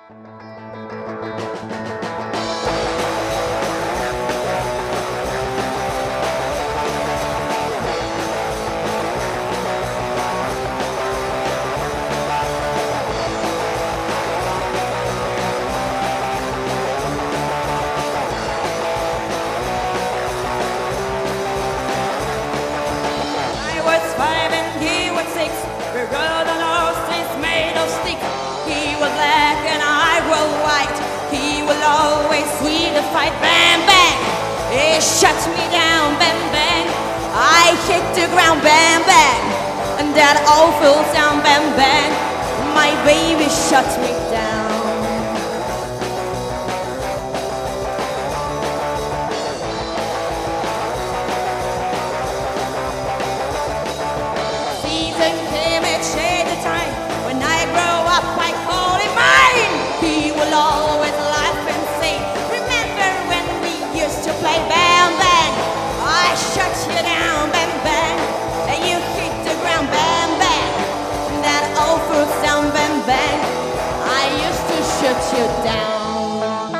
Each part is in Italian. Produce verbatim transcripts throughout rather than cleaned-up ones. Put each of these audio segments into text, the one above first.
We rode on horses made of stick. He was black and I was white. He will always win the fight. Bang, bang. He shut me down. Bang, bang. I hit the ground. Bang, bang. And that awful sound. Bang, bang. My baby shut me down. Shut you down.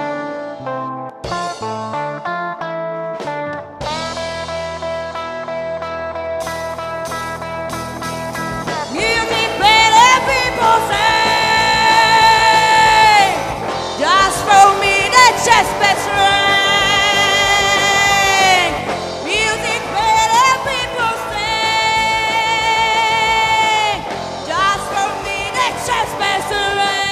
Music better people say, just for me the chest best ring. Music better people say, just for me the chest best ring.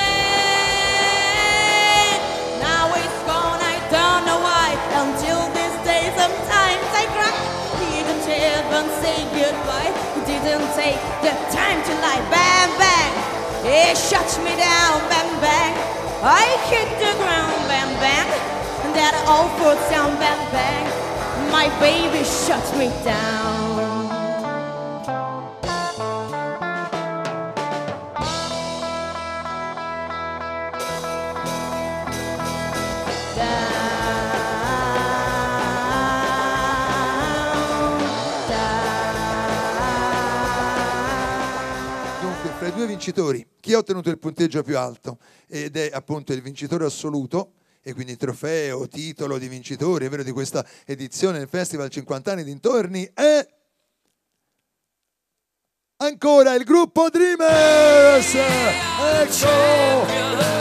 Say goodbye. He didn't take the time to lie. Bang, bang. He shut me down. Bang, bang. I hit the ground. Bang, bang. And that awful sound. Bang, bang. My baby shut me down. Fra i due vincitori, chi ha ottenuto il punteggio più alto ed è appunto il vincitore assoluto e quindi trofeo, titolo di vincitore, è vero, di questa edizione del Festival cinquanta anni dintorni, è ancora il gruppo Dreamers. Ecco!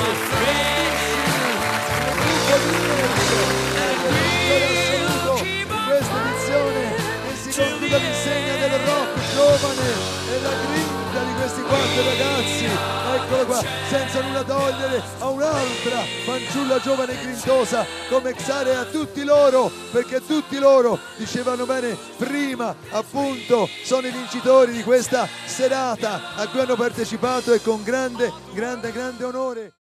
All'insegna del rock giovane e la grinta di questi quattro ragazzi, eccolo qua, senza nulla togliere a un'altra fanciulla giovane e grintosa come Xare, a tutti loro, perché tutti loro dicevano bene prima, appunto, sono i vincitori di questa serata a cui hanno partecipato e con grande, grande, grande onore.